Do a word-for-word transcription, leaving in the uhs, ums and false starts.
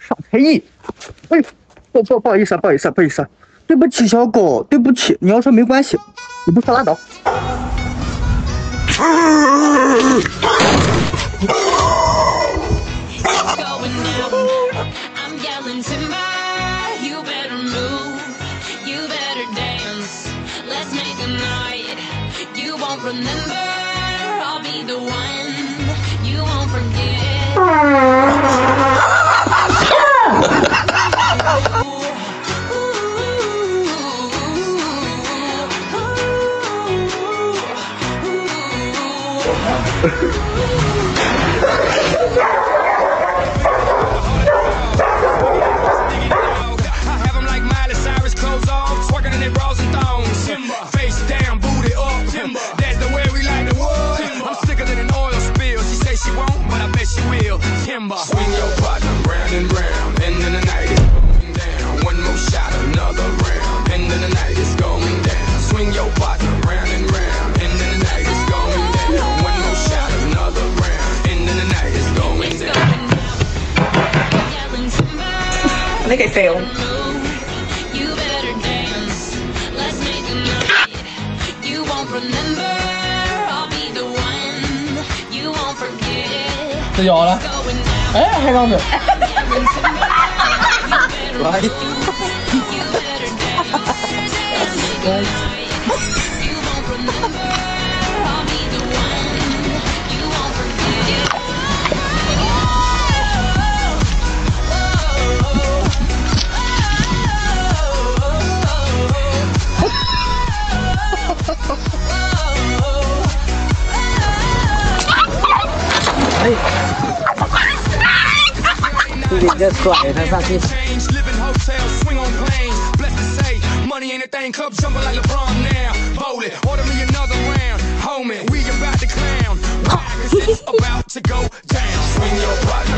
耍才艺。哎，不不不好意思啊，不好意思啊，不好意思啊，对不起，小狗，对不起。你要说没关系，你不说拉倒。 Swing your partner round and round, and then the night is going down. One more shot, another round, and then the night is going down. Swing your partner round and round, and then the night is going down. One more shot, another round, and then the night is going down. I think I failed. You better dance. Let's make a night. You won't remember. I'll be the one. You won't forget. 这有了。哎，还刚子。来。 你这拐他上去。 Money ain't a thing, club jumping like LeBron now. Bowl it, order me another round. Homie, we about to clown. About to go down. Swing your partner